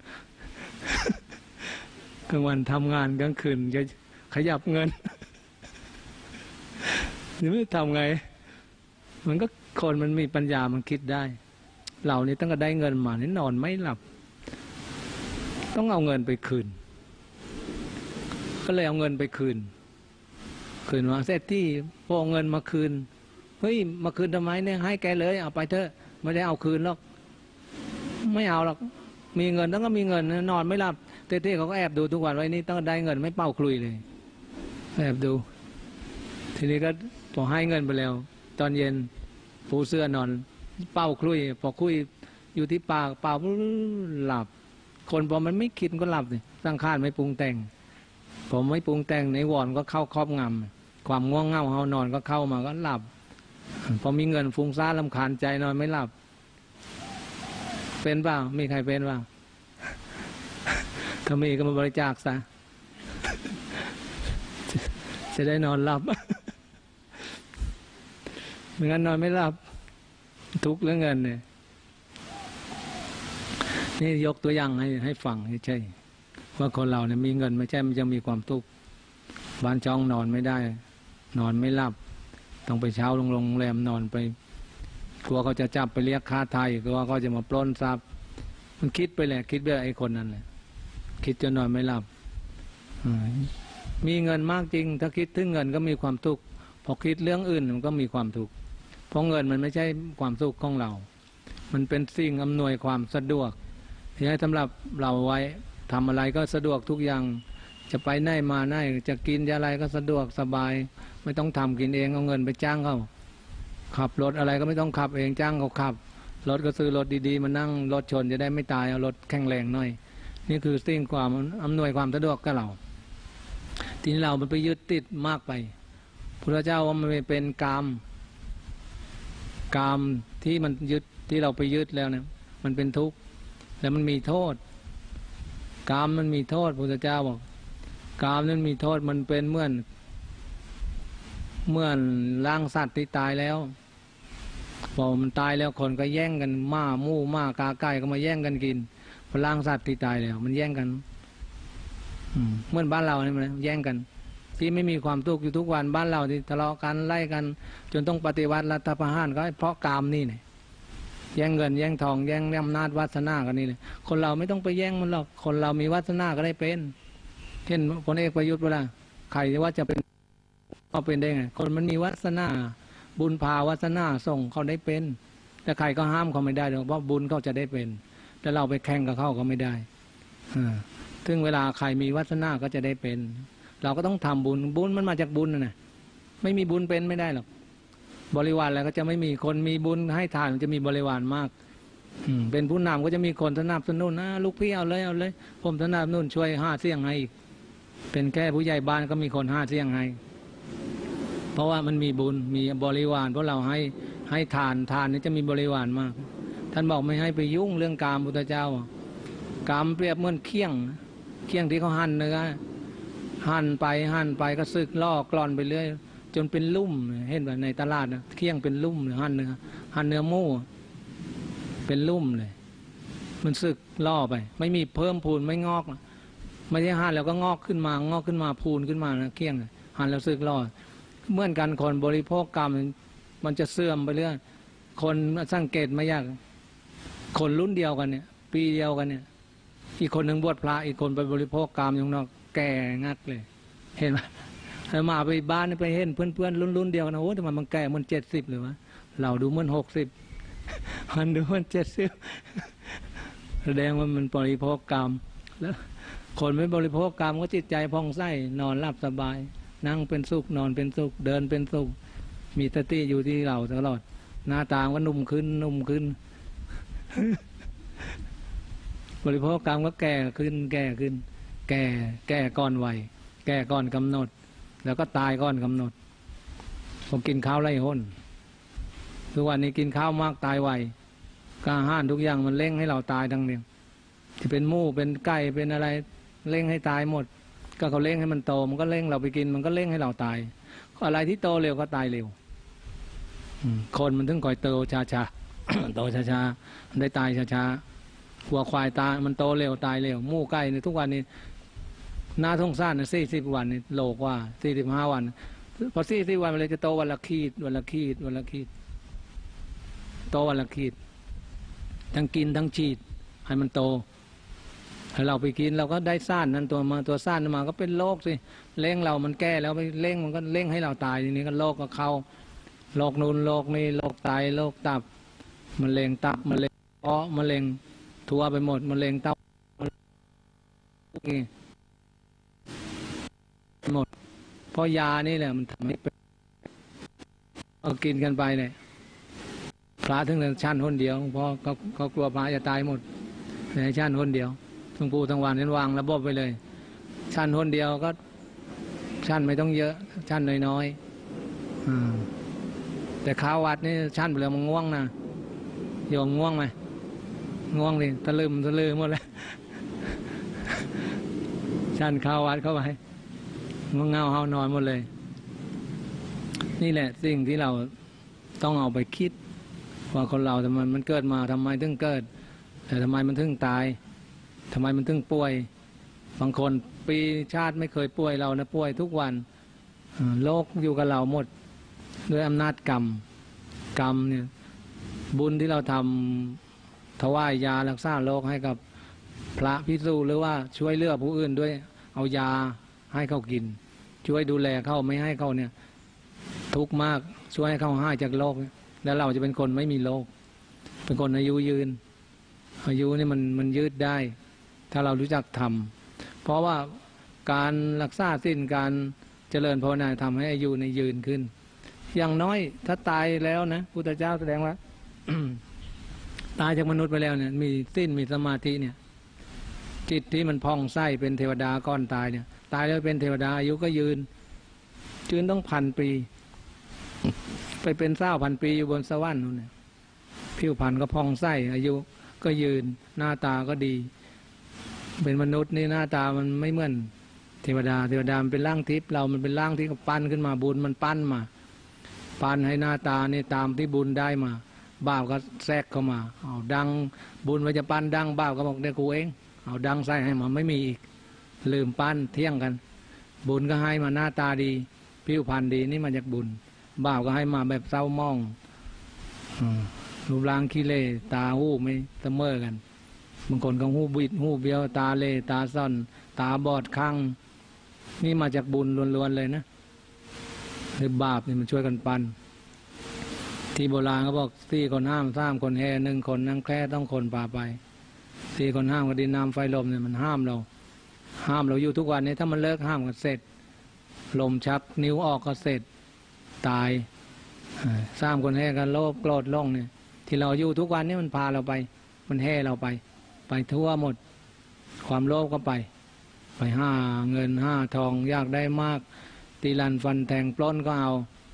กลางวันทำงานกลางคืนจะขยับเงิน นี่ไม่ทำไงมันก็คนมันมีปัญญามันคิดได้เรานี่ตั้งแต่ได้เงินมานี่นอนไม่หลับต้องเอาเงินไปคืนก็เลยเอาเงินไปคืนว่าเสร็จที่พอเอาเงินมาคืนเฮ้ยมาคืนทำไมเนี่ยให้แกเลยเอาไปเถอะไม่ได้เอาคืนหรอกไม่เอาหรอกมีเงินต้องก็มีเงินนอนไม่หลับเต้ๆเขาก็แอบดูทุกวันไว้นี่ต้องได้เงินไม่เป้าคลุยเลยแอบดูทีนี้ก็พอให้เงินไปแล้วตอนเย็นปูเสื้อนอนเป้าคลุยพอคุยอยู่ที่ปากเป่าหลับคนพอมันไม่คิดก็หลับสิสังขารไม่ปรุงแต่งผมไม่ปรุงแต่งในวอนก็เข้าครอบงำความง่วงเหงาเฮานอนก็เข้ามาก็หลับพอมีเงินฟุ้งซ่านรำคาญใจนอนไม่หลับเป็นเปล่ามีใครเป็นเปล่าถ้ามีก็มาบริจาคซะจะได้นอนหลับไม่งั้นนอนไม่หลับทุกข์เรื่องเงินเนี่ยนี่ยกตัวอย่างให้ฟังใช่ว่าคนเราเนี่ยมีเงินไม่ใช่มันจะมีความทุกข์บ้านช่องนอนไม่ได้นอนไม่หลับต้องไปเช้าโรงแรมนอนไปกลัวเขาจะจับไปเรียกค่าไถ่กลัวเขาจะมาปล้นทรัพย์มันคิดไปแหละคิดแบบไอ้คนนั้นแหละคิดจนนอนไม่หลับมีเงินมากจริงถ้าคิดถึงเงินก็มีความทุกข์พอคิดเรื่องอื่นมันก็มีความทุกข์เพราะเงินมันไม่ใช่ความสุขของเรามันเป็นสิ่งอำนวยความสะดวกที่ให้สำหรับเราไว้ทำอะไรก็สะดวกทุกอย่างจะไปไหนมาไหนจะกินอะไรก็สะดวกสบายไม่ต้องทำกินเองเอาเงินไปจ้างเขาขับรถอะไรก็ไม่ต้องขับเองจ้างเขาขับรถก็ซื้อรถดีๆมานั่งรถชนจะได้ไม่ตายเอารถแข็งแรงหน่อยนี่คือสิ่งความอำนวยความสะดวกกับเราทีนี้เรามันไปยึดติดมากไปพระเจ้าว่ามันเป็นกามที่มันยึดที่เราไปยึดแล้วเนี่ยมันเป็นทุกข์แล้วมันมีโทษกามมันมีโทษพระเจ้าบอกกามนั้นมีโทษมันเป็นเหมือนร่างสัตว์ที่ตายแล้วพอมันตายแล้วคนก็แย่งกันม้าหมูม้ากาไก่ก็มาแย่งกันกินพอร่างสัตว์ที่ตายแล้วมันแย่งกันเหมือนบ้านเราเนี่ยมันแย่งกันที่ไม่มีความทุกข์อยู่ทุกวันบ้านเราที่ทะเลาะกันไล่กันจนต้องปฏิวัติรัฐประหารก็เพราะกามนี่เนี่ยแย่งเงินแย่งทองแย่งอำนาจวาสนากันนี่เลยคนเราไม่ต้องไปแย่งมันหรอกคนเรามีวาสนาก็ได้เป็นเช่นพลเอกประยุทธ์เวลาใครว่าจะเป็นก็เป็นได้ไงคนมันมีวาสนาบุญพาวาสนาส่งเขาได้เป็นแต่ใครก็ห้ามเขาไม่ได้หรอกเพราะบุญเขาจะได้เป็นแต่เราไปแข่งกับเขาก็ไม่ได้ถึงเวลาใครมีวาสนาก็จะได้เป็นเราก็ต้องทำบุญมันมาจากบุญนะไม่มีบุญเป็นไม่ได้หรอกบริวารอะไรก็จะไม่มีคนมีบุญให้ทานจะมีบริวารมากเป็นผู้นำก็จะมีคนสนับสนุนนะลูกพี่เอาเลยผมสนับสนุนช่วย5 เสียงให้อีกเป็นแค่ผู้ใหญ่บ้านก็มีคน5 เสียงให้เพราะว่ามันมีบุญมีบริวารเพราะเราให้ทานนี่จะมีบริวารมากท่านบอกไม่ให้ไปยุ่งเรื่องกามพุทธเจ้ากามเปรียบเหมือนเคี่ยงที่เขาหั่นเนื้อหั่นไปก็สึกล่อกลอนไปเรื่อยจนเป็นลุ่มเห็นแบบในตลาดนะเคี่ยงเป็นลุ่มหั่นเนื้อหมูเป็นลุ่มเลยมันสึกล่อไปไม่มีเพิ่มพูนไม่งอกไม่ได้หั่นแล้วก็งอกขึ้นมาพูนขึ้นมานะเคี่ยงหั่นแล้วสึกล่อเหมือนกันคนบริโภคกรรมมันจะเสื่อมไปเรื่อยคนสังเกตไม่ยากคนรุ่นเดียวกันเนี่ยปีเดียวกันเนี่ยอีกคนหนึ่งบวชพระอีกคนไปบริโภคกรรมอยู่นอกแก่งักเลยเห็นไหมมาไปบ้านไปเห็นเพื่อนรุ่นเดียวกันนะโอ้ทำไมมันแก่มัน70เลยวะเราดูมัน60มันดูมัน70แสดงว่ามันบริโภคกรรมแล้วคนไม่บริโภคกรรมก็จิตใจผ่องใสนอนหลับสบายนั่งเป็นสุขนอนเป็นสุขเดินเป็นสุขมีสติอยู่ที่เราตลอดหน้าตาก็นุ่มขึ้นบริโภคกรรมก็แก่ขึ้นแก่ก่อนวัยแก่ก่อนกำหนดแล้วก็ตายก่อนกำหนดผมกินข้าวไล่ห้นทุกวันนี้กินข้าวมากตายไวกอาหารทุกอย่างมันเร่งให้เราตายทั้งเดียวที่เป็นหมูเป็นไก่เป็นอะไรเร่งให้ตายหมดก็เขาเร่งให้มันโตมันก็เร่งเราไปกินมันก็เร่งให้เราตายอะไรที่โตเร็วก็ตายเร็วคนมันถึงคอยโตช้าๆ โตช้าๆได้ตายช้าๆวัวควายตายมันโตเร็วตายเร็วหมูไก่ในทุกวันนี้หน้าท้องซ่าน40 วันนี่โลกว่า45 วันพอ40 วันมันเลยจะโตวันละขีดโตวันละขีดทั้งกินทั้งฉีดให้มันโตถ้าเราไปกินเราก็ได้ซ่านนั้นตัวซ่านมาก็เป็นโรคสิเร่งเรามันแก้แล้วไปเร่งมันก็เร่งให้เราตายทีนี้ก็โรคก็เข้าโรคนูนโรคนี้โรคไตโรคตับมะเร็งตับมะเร็งเพาะมะเร็งทั่วไปหมดมะเร็งเต้านี่หมดเพราะยานี่แหละมันทำให้เป็นเอากินกันไปเนี่ยพระถึงชั้นคนเดียวเพราะเขากลัวพระจะตายหมดในชั้นคนเดียวทั้งปูทั้งวันนั้นวางระบบไปเลยชั้นคนเดียวก็ชั้นไม่ต้องเยอะชั้นน้อยๆแต่ข้าววัดนี่ชั้นเปลือกมันง่วงนะโยมง่วงไหมง่วงดิตะลืมหมดแล้วชั้นข้าววัดเข้าไปง่วงเงาเฮานอนหมดเลยนี่แหละสิ่งที่เราต้องเอาไปคิดว่าคนเราทำไมมันเกิดมาทำไมถึงเกิดแต่ทำไมมันถึงตายทำไมมันถึงป่วยบางคนปีชาติไม่เคยป่วยเรานะป่วยทุกวันโรคอยู่กับเราหมดด้วยอำนาจกรรมเนี่ยบุญที่เราทำถวายยารักษาโรคให้กับพระภิกษุหรือว่าช่วยเหลือผู้อื่นด้วยเอายาให้เขากินช่วยดูแลเขาไม่ให้เขาเนี่ยทุกข์มากช่วยให้เขาหายจากโรคแล้วเราจะเป็นคนไม่มีโรคเป็นคนอายุยืนอายุนี่มันยืดได้ถ้าเรารู้จักทำเพราะว่าการรักษาศีลการเจริญภาวนาทำให้อายุในยืนขึ้นอย่างน้อยถ้าตายแล้วนะพุทธเจ้าแสดงว่า ตายจากมนุษย์ไปแล้วเนี่ยมีศีลมีสมาธิเนี่ยจิตที่มันพองไส้เป็นเทวดาก่อนตายเนี่ยตายแล้วเป็นเทวดาอายุก็ยืนต้อง1,000 ปีไปเป็น1,000 ปีอยู่บนสวรรค์นู่นเนี่ยผิวพรรณก็พองไส้อายุก็ยืนหน้าตาก็ดีเป็นมนุษย์นี่หน้าตามันไม่เหมือนเทวดามันเป็นร่างทิพย์เรามันเป็นร่างที่เขาปั้นขึ้นมาบุญมันปั้นมาปั้นให้หน้าตานี่ตามที่บุญได้มาบาปก็แทรกเข้ามาเอาดังบุญว่าจะปั้นดังบาปก็บอกเดี๋ยวกูเองเอาดังใส่ให้มาไม่มีอีกลืมปั้นเที่ยงกันบุญก็ให้มาหน้าตาดีผิวพรรณดีนี่มาจากบุญบาปก็ให้มาแบบเศร้ามองรูปร่างขี้เล่ตาหูไม่เสมอกันบางคนก็หูบิดหูเบี้ยวตาเล่ตาซ่อนตาบอดข้างนี่มาจากบุญล้วนๆเลยนะหรือบาปนี่มันช่วยกันปันที่โบราณเขาบอก4 คนห้าม3 คนแห่1 คนนั่งแคร่ต้องคนพาไป4 คนห้ามก็ดินน้ำไฟลมเนี่ยมันห้ามเราอยู่ทุกวันนี้ถ้ามันเลิกห้ามก็เสร็จลมชักนิ้วออกก็เสร็จตาย3 คนแห่กันโลภโกรธหลงเนี่ยที่เราอยู่ทุกวันนี้มันพาเราไปมันแห่เราไปทั่วหมดความโลภก็ไปห้าเงินห้าทองอยากได้มากตีลันฟันแทงปล้นก็เอา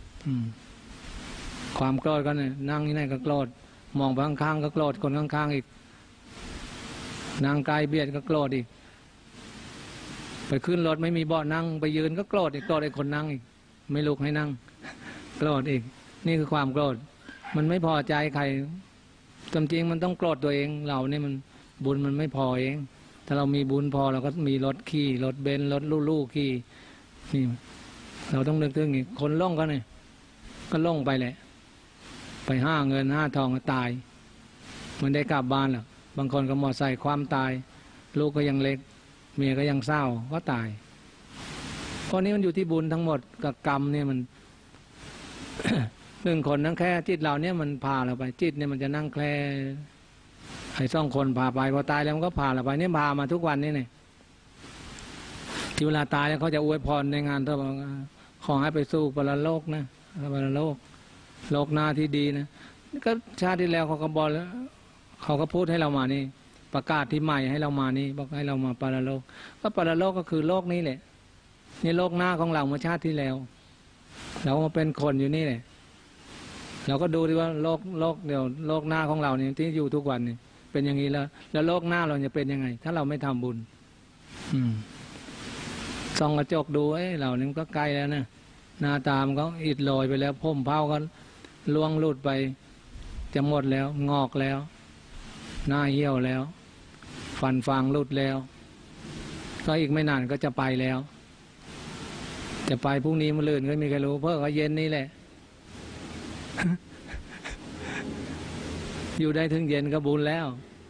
ความโกรธก็เนี่ยนั่งที่ไหนก็โกรธมองไปข้างๆก็โกรธคนข้างๆอีกนั่งไกลเบียดก็โกรธอีกไปขึ้นรถไม่มีเบาะนั่งไปยืนก็โกรธอีกโกรธไอ้คนนั่งอีกไม่ลุกให้นั่งโกรธอีกนี่คือความโกรธมันไม่พอใจใครจริงมันต้องโกรธตัวเองเราเนี่ยมันบุญมันไม่พอเองถ้าเรามีบุญพอเราก็มีรถขี่รถเบนซ์รถลูกขี่นี่เราต้องนึกถึงอีกคนล่องก็เนี่ยก็ล่องไปแหละไปห้าเงินห้าทองก็ตายมันได้กลับบ้านหรอกบางคนก็มอใส่ความตายลูกก็ยังเล็กเมียก็ยังเศร้าก็ตายเพราะนี้มันอยู่ที่บุญทั้งหมดกับกรรมเนี่ยมัน 1 คนนั่งแค่จิตเราเนี่ยมันพาเราไปจิตเนี่ยมันจะนั่งแค่ให้2 คนพาไปพอตายแล้วมันก็พาเราไปเนี่ยพามาทุกวันนี่เนี่ยที่เวลาตายแล้วเขาจะอวยพรในงานตัวขอให้ไปสู่ปรโลกนะปรโลกโลกหน้าที่ดีนะก็ชาติที่แล้วเขาก็บอกแล้วเขาก็พูดให้เรามานี่ประกาศที่ใหม่ให้เรามานี่บอกให้เรามาปรโลกก็ปรโลกก็คือโลกนี้แหละนี่โลกหน้าของเราเมื่อชาติที่แล้วเรามาเป็นคนอยู่นี่แหละเราก็ดูดิว่าโลกเดี๋ยวโลกหน้าของเราเนี่ยที่อยู่ทุกวันนี่เป็นอย่างนี้แล้วโลกหน้าเราจะเป็นยังไงถ้าเราไม่ทำบุญส่องกระจกดูเรานี่มันก็ใกล้แล้วนะหน้าตามก็อิดโรยไปแล้วผมเผาก็ล่วงหลุดไปจะหมดแล้วงอกแล้วหน้าเหี่ยวแล้วฟันฟางหลุดแล้วก็อีกไม่นานก็จะไปแล้วจะไปพรุ่งนี้มะรืนก็มีใครรู้เพิ่งก็เย็นนี่แหละอยู่ได้ถึงเย็นก็บุญแล้ว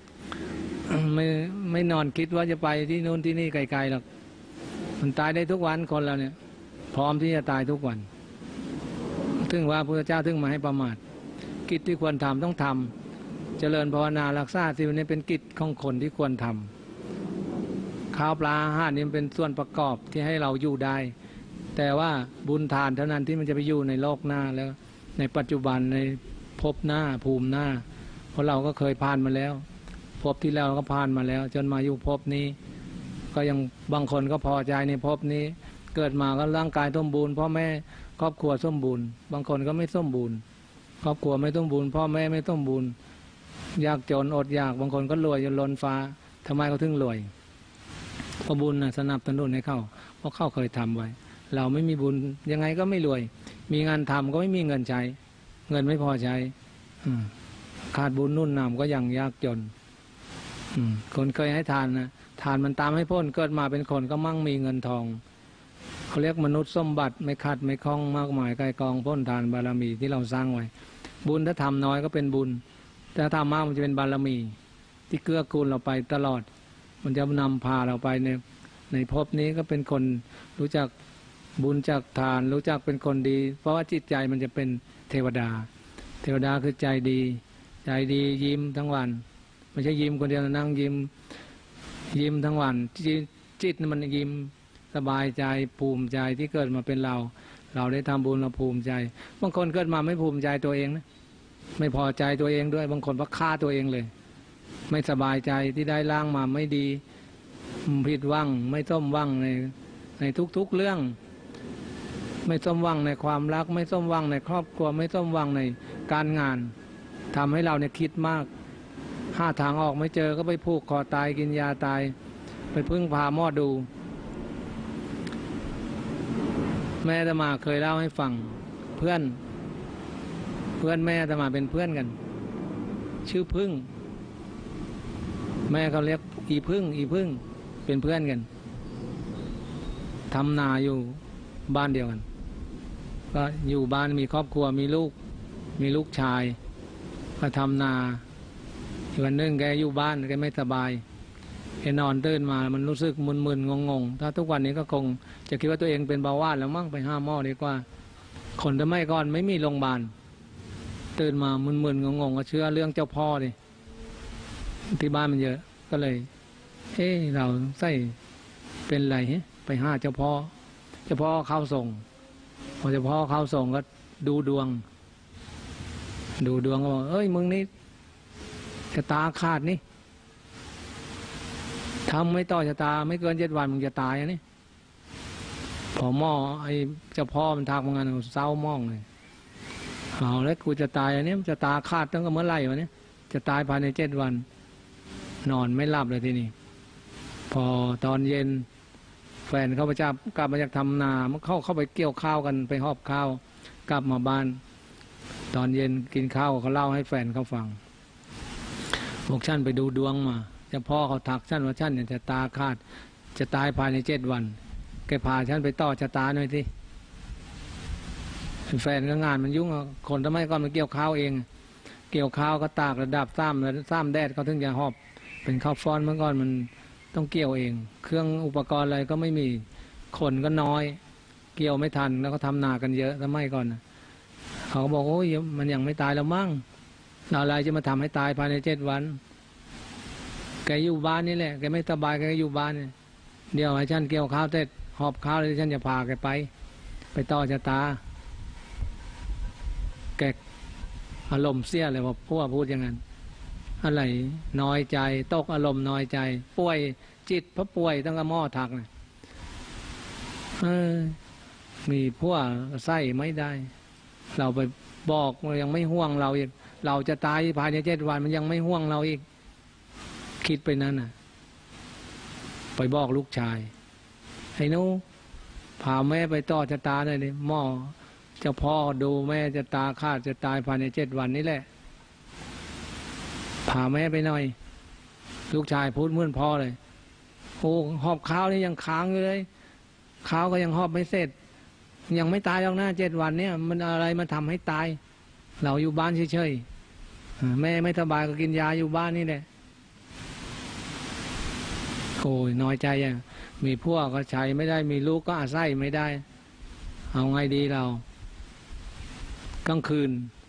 ไม่นอนคิดว่าจะไปที่นู้นที่นี่ไกลๆหรอกมันตายได้ทุกวันคนเราเนี่ยพร้อมที่จะตายทุกวันถึงว่าพระเจ้าถึงมาให้ประมาทกิจที่ควรทำต้องทำเจริญภาวนารักษาสิ่งนี้เป็นกิจของคนที่ควรทำข้าวปลาอาหารนี่เป็นส่วนประกอบที่ให้เราอยู่ได้แต่ว่าบุญทานเท่านั้นที่มันจะไปอยู่ในโลกหน้าแล้วในปัจจุบันในภพหน้าภูมิหน้าเพราะเราก็เคยผ่านมาแล้วภพที่แล้วก็ผ่านมาแล้วจนมาอยู่ภพนี้ก็ยังบางคนก็พอใจในภพนี้เกิดมาก็ร่างกายสมบูรณ์พ่อแม่ครอบครัวสมบูรณ์บางคนก็ไม่สมบูรณ์ครอบครัวไม่สมบูรณ์พ่อแม่ไม่สมบูรณ์ยากจนอดอยากบางคนก็รวยจนล้นฟ้าทำไมเขาถึงรวยเพราะบุญสนับสนุนให้เขาเพราะเขาเคยทำไว้เราไม่มีบุญยังไงก็ไม่รวยมีงานทำก็ไม่มีเงินใช้เงินไม่พอใช้ขาดบุญนุ่นนำก็ยังยากจนคนเคยให้ทานนะทานมันตามให้พ้นเกิดมาเป็นคนก็มั่งมีเงินทองเขาเรียกมนุษย์สมบัติไม่ขาดไม่คล้องมากมายไกลกองพ้นทานบารมีที่เราสร้างไว้บุญถ้าทำน้อยก็เป็นบุญถ้าทำมากมันจะเป็นบารมีที่เกื้อกูลเราไปตลอดมันจะนำพาเราไปในภพนี้ก็เป็นคนรู้จักบุญจักทานรู้จักเป็นคนดีเพราะว่าจิตใจมันจะเป็นเทวดาเทวดาคือใจดีใจดียิ้มทั้งวันไม่ใช่ยิ้มคนเดียวนั่งยิ้มทั้งวันจิตมันยิ้มสบายใจภูมิใจที่เกิดมาเป็นเราได้ทำบุญเราภูมิใจบางคนเกิดมาไม่ภูมิใจตัวเองนะไม่พอใจตัวเองด้วยบางคนก็ฆ่าตัวเองเลยไม่สบายใจที่ได้ร่างมาไม่ดีผิดหวังไม่ส้มหวังในทุกๆเรื่องไม่ส้มหวังในความรักไม่ส้มหวังในครอบครัวไม่ส้มหวังในการงานทำให้เราเนี่ยคิดมากหาทางออกไม่เจอก็ไปผูกคอตายกินยาตายไปพึ่งพาหมอดูแม่อาตมาเคยเล่าให้ฟังเพื่อนแม่อาตมาเป็นเพื่อนกันชื่อพึ่งแม่เขาเรียกอีพึ่งเป็นเพื่อนกันทำนาอยู่บ้านเดียวกันก็อยู่บ้านมีครอบครัวมีลูกชายก็ทำนาวันนึงแกอยู่บ้านแกไม่สบายแกนอนตื่นมามันรู้สึกมึนๆงงๆถ้าทุกวันนี้ก็คงจะคิดว่าตัวเองเป็นเบาหวานแล้วมั่งไปห้าหม้อดีกว่าคนสมัยก่อนไม่มีโรงพยาบาลตื่นมามึนๆงงๆก็เชื่อเรื่องเจ้าพ่อดิที่บ้านมันเยอะก็เลยเราใส่เป็นไรไปห้าเจ้าพ่อเข้าส่งพอเจ้าพ่อเข้าส่งก็ดูดวงก็บอกมึงนี่ชะตาขาดนี่ทำไม่ต่อชะตาไม่เกิน7 วันมึงจะตายนี่พอหม้อไอ้เจ้าพ่อมันทักมึงงั้นเศร้ามองเลยเอาแล้วกูจะตายอันนี้จะตาขาดตั้งแต่เมื่อไหร่วะเนี่ยจะตายภายใน7 วันนอนไม่หลับเลยทีนี้พอตอนเย็นแฟนเขาประจับกลับมาจากทำนามันเข้าไปเกี่ยวข้าวกันไปหอบข้าวกลับมาบ้านตอนเย็นกินข้าวเขาเล่าให้แฟนเขาฟังบอกฉันไปดูดวงมาเจ้าพ่อเขาทักฉันว่าฉันเนี่ยจะตาขาดจะตายภายใน7 วันแกพาฉันไปต่อชะตาหน่อยสิแฟนก็งานมันยุ่งคนทำไมก่อนมันเกี่ยวข้าวเองเกี่ยวข้าวก็ตากระดับซ้ำแดดเขาถึงจะหอบเป็นข้าวฟ้อนเมื่อก่อนมันต้องเกี่ยวเองเครื่องอุปกรณ์อะไรก็ไม่มีคนก็น้อยเกี่ยวไม่ทันแล้วก็ทำนากันเยอะทำไมก่อนเขาก็บอกโอ้ยมันยังไม่ตายแล้วมั้งอะไรจะมาทำให้ตายภายใน7 วันแกอยู่บ้านนี่แหละแกไม่สบายแกอยู่บ้านเนี่ยเดี๋ยวให้ฉันเกี่ยวข้าวเสร็จหอบข้าวเลยฉันจะพาแกไปต่อชะตาแกอารมณ์เสียเลยว่าพวกพูดอย่างนั้นอะไรน้อยใจตกอารมณ์น้อยใจป่วยจิตเพราะป่วยตั้งแต่หม้อถักเนี่ยมีพวกไส้ไม่ได้เราไปบอกยังไม่ห่วงเราอีกเราจะตายภายใน7 วันมันยังไม่ห่วงเราอีกคิดไปนั้นน่ะไปบอกลูกชายไอ้หนูพาแม่ไปต่อชะตาหน่อยดิหม้อเจ้าพ่อดูแม่จะตาขาดจะตายภายใน7 วันนี่แหละพาแม่ไปหน่อยลูกชายพูดเหมือนพ่อเลยโอ้หอบข้าวนี่ยังค้างอยู่เลยข้าวก็ยังหอบไม่เสร็จยังไม่ตายหรอกนะ7 วันเนี่ยมันอะไรมาทำให้ตายเราอยู่บ้านเฉยแม่ไม่สบายก็กินยาอยู่บ้านนี่แหละโอ้ยน้อยใจอ่ะมีพวกก็ใช้ไม่ได้มีลูกก็อาศัยไม่ได้เอาไงดีเรากลางคืน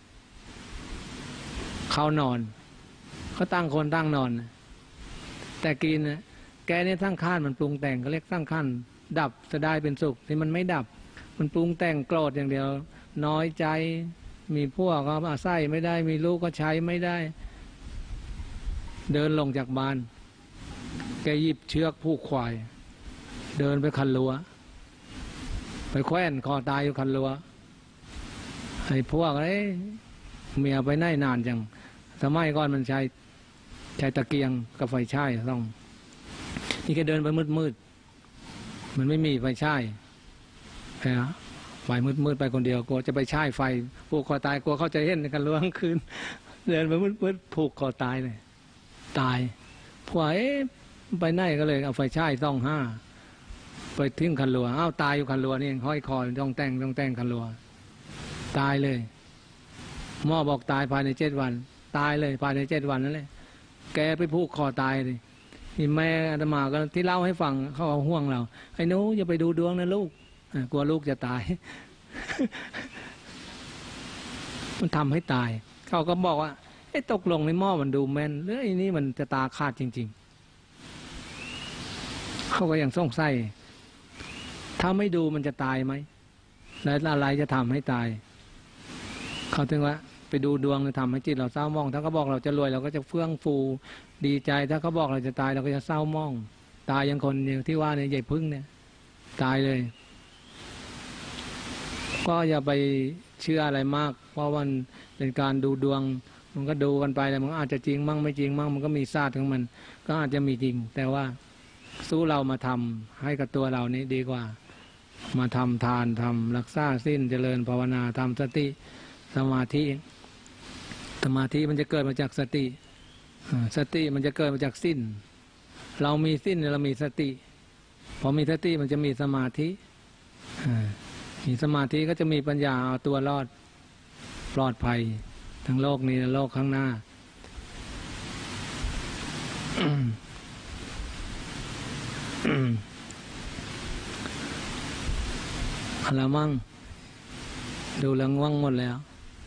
เขานอนเขาตั้งคนตั้งนอนแต่กินนะแกเนี่ยทั้งข้านมันปรุงแต่งก็เรียกทั้งข้านดับจะได้เป็นสุขที่มันไม่ดับมันปรุงแต่งโกรธอย่างเดียวน้อยใจมีพวกก็อาศัยไม่ได้มีลูกก็ใช้ไม่ได้เดินลงจากบ้านแกหยิบเชือกผูกควายเดินไปคันรั้วไปแขวนคอตายอยู่คันรั้วไอ้พวกเมียไปไหนนานจังสมัยก่อนมันใช้ตะเกียงกับไฟฉายต้องนี่แกเดินไปมืดมันไม่มีไฟฉายไฟมืดไปคนเดียวกลัวจะไปฉายไฟผูกคอตายกลัวเขาจะเห็นในคันรั้วกลางคืนเดินไปมืดผูกคอตายเลยตายพวกไปไหนก็เลยเอาไฟฉายส่องห้าไปทิ้งคันรั้วอ้าวตายอยู่คันรั้วนี่ห้อยคอต้องแต่งคันรั้วตายเลยหมอบอกตายภายใน7 วันตายเลยภายใน7 วันนั่นแหละแกไปผูกคอตายเลยนี่แม่อาตมาก็ที่เล่าให้ฟังเขาเอาห่วงเราไอ้หนูอย่าไปดูดวงนะลูกกลัวลูกจะตาย มันทำให้ตายเขาก็บอกว่าตกลงในหม้อมันดูแม่นหรือไอ้นี่มันจะตาขาดจริงๆเขาก็ยังสงสัยถ้าไม่ดูมันจะตายไหมแล้วอะไรจะทำให้ตายเขาถึงว่าไปดูดวงทำให้จิตเราเศร้าหมองถ้าเขาบอกเราจะรวยเราก็จะเฟื่องฟูดีใจถ้าเขาบอกเราจะตายเราก็จะเศร้าหมองตายอย่างคนที่ว่าเนี่ยใหญ่พึ่งเนี่ยตายเลยก็อย่าไปเชื่ออะไรมากเพราะมันเป็นการดูดวงมันก็ดูกันไปแล้วมันอาจจะจริงมั่งไม่จริงมั่งมันก็มีศาสตร์ของมันก็อาจจะมีจริงแต่ว่าสู้เรามาทำให้กับตัวเรานี้ดีกว่ามาทำทานทำรักษาศีลเจริญภาวนาทำสติสมาธิมันจะเกิดมาจากสติมันจะเกิดมาจากศีลเรามีศีลเรามีสติพอมีสติมันจะมีสมาธิมีสมาธิก็จะมีปัญญาเอาตัวรอดปลอดภัยทั้งโลกนี้และโลกข้างหน้าอะไรมั่งดูแล้วง่วงหมดแล้ว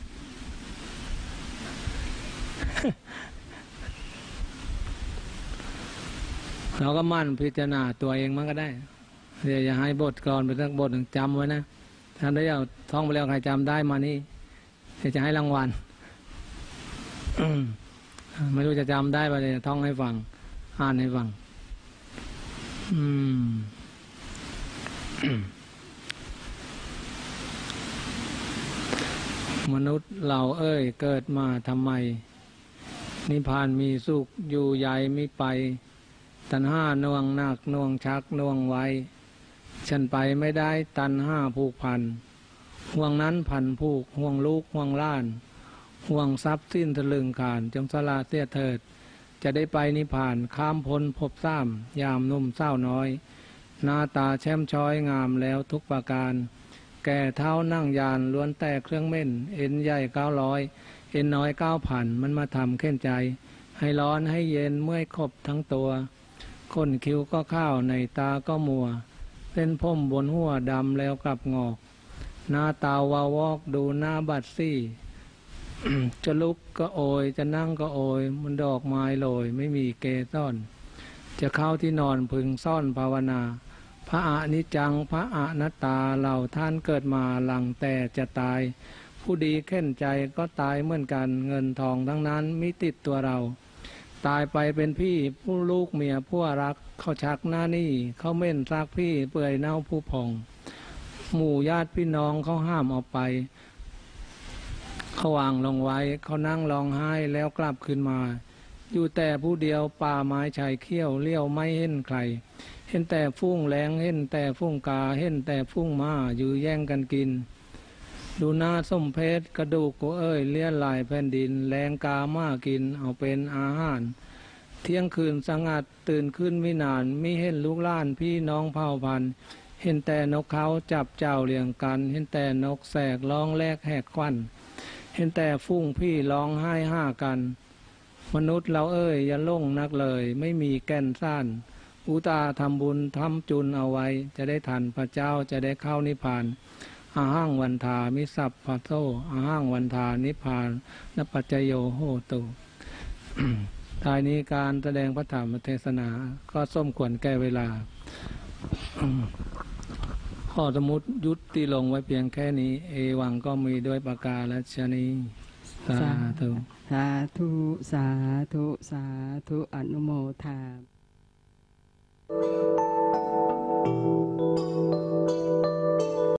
เราก็มั่นพิจารณาตัวเองมันก็ได้เดี๋ยวอย่าให้บทกลอนไปสักบทหนึ่งจำไว้นะท่านได้เอาท่องไปแล้วใครจำได้มานี่เดี๋ยวจะให้รางวัลไม่รู้จะจำได้ไปเลยท่องให้ฟังอ่านให้ฟังมนุษย์เราเกิดมาทำไมนิพพานมีสุขอยู่ใหญ่ไม่ไปตัณห้าน่วงนักน่วงชักน่วงไว้ฉันไปไม่ได้ตัณห้าผูกพันห่วงนั้นพันผูกห่วงลูกห่วงล้านห่วงทรัพย์สิ้นทะลึงขานจงสละเสียเถิดจะได้ไปนิพพานข้ามพ้นภพซ้ำยามนุ่มเศร้าน้อยหน้าตาแช่มช้อยงามแล้วทุกประการแก่เท้านั่งยานล้วนแต่เครื่องเม่นเอ็นใหญ่900เอ็นน้อย9,000มันมาทำเข็นใจให้ร้อนให้เย็นเมื่อยครบทั้งตัวก้นคิ้วก็ข้าวในตาก็มัวเส้นผมบนหัวดำแล้วกลับงอกหน้าตาวาวอกดูหน้าบัดซี่ จะลุกก็โอยจะนั่งก็โอยมันดอกไม้โรยไม่มีเกสรจะเข้าที่นอนพึงซ่อนภาวนาพระอนิจจังพระอนัตตาเหล่าท่านเกิดมาหลังแต่จะตายผู้ดีเข็นใจก็ตายเหมือนกันเงินทองทั้งนั้นมิติดตัวเราตายไปเป็นพี่ผู้ลูกเมียผู้รักเขาชักหน้านี่เขาเม่นซักพี่เปื่อยเน่าผู้พองหมู่ญาติพี่น้องเขาห้ามออกไปเขาวางลงไว้เขานั่งร้องไห้แล้วกลับขึ้นมาอยู่แต่ผู้เดียวป่าไม้ชายเขี้ยวเลี้ยวไม่เห็นใครเห็นแต่ฟุ้งแรงเห็นแต่ฟุ้งกาเห็นแต่ฟุ้งม้าอยู่แย่งกันกินดูหน้าส้มเพชรกระดูกกูเลี้ยนลายแผ่นดินแรงกามากินเอาเป็นอาหารเที่ยงคืนสงัดตื่นขึ้นไม่นานมิเห็นลูกหล้านพี่น้องเผ่าพันธุ์เห็นแต่นกเขาจับเจ้าเลี้ยงกันเห็นแต่นกแสกร้องแลกแหกควันเห็นแต่ฟุ้งพี่ร้องไห้ห้ากัน มนุษย์เราอย่าล่งนักเลยไม่มีแก่นซ่านอุตาทำบุญทำจุนเอาไว้จะได้ทันพระเจ้าจะได้เข้านิพพานอาหังวันทามิสัพพะโตอาหังวันทานิพพานนปัจจโยโหตุ ท้ายนี้การแสดงพระธรรมเทศนาก็สมควรแก่เวลา ข้อสมุดยุติลงไว้เพียงแค่นี้เอวังก็มีด้วยประกาศนี้สาธุสาธุสาธุสาธุอนุโมทนา